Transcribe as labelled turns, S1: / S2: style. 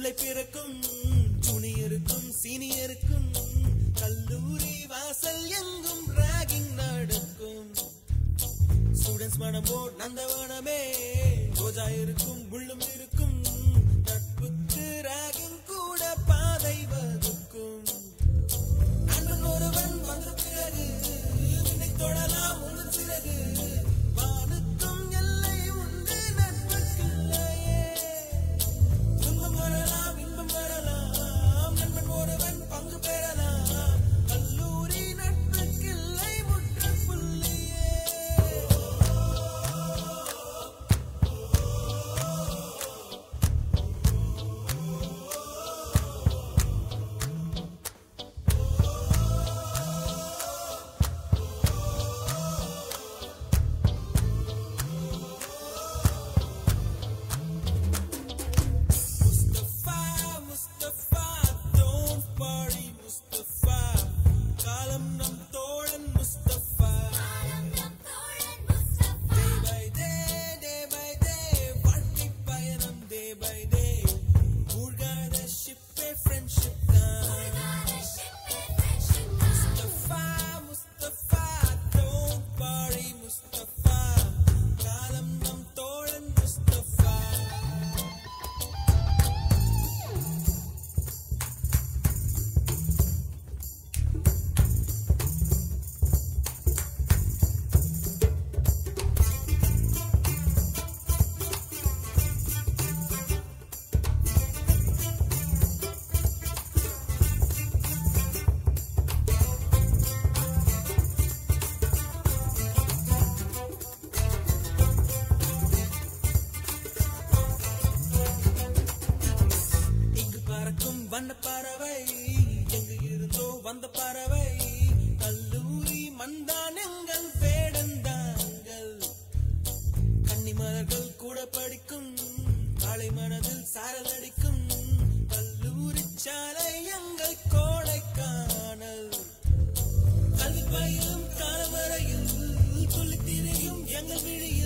S1: ஜூலை பிறக்கும் ஜூனியருக்கும் சீனியருக்கும் கல்லூரி வாசல் எங்கும் ராகிங் நடக்கும். ஸ்டூடெண்ட்ஸ் மனமோ நந்தவனமே ரோஜா இருக்கும் புள்ளும் இருக்கும். நட்புக்கு ராகிங் கூட பாதை வகுக்கும். நண்பன் ஒருவன் வந்த பிறகு விண்ணை தொடலாம் உங்கள் சிறகு. வானுக்கும் எல்லை உண்டு நட்புக்கில்லையே. துன்பம் வரலாம் இன்பம் வரலாம் நண்பன் ஒருவன் பங்கு பெறலாம். கல்லூரி நட்புக்கில்லை முற்றுப்புள்ளியே. Mustafa, don't worry Mustafa. காலம் நம் தோழன் Mustafa. Day by day வாழ்க்கை பயணம் day by day. மூழ்காத ஷிப்பே friendship தான். Mustafa, don't worry Mustafa. காலம் நம் தோழன் Mustafa. இங்கு பறக்கும் வண்ண பறவை எங்கு இருந்தோ வந்த பறவை. கல்லூரி மந்தான் எங்கள் வேடந்தாங்கள். கன்னிமலர்கள் கூட படிக்கும் காலை மனதில் சாரல் அடிக்கும். கல்லூரி சாலை எங்கள் கோடைக்கானல். கல்வி பயிலும் காலவரையில் துள்ளி திரியும் எங்கள் விழியில்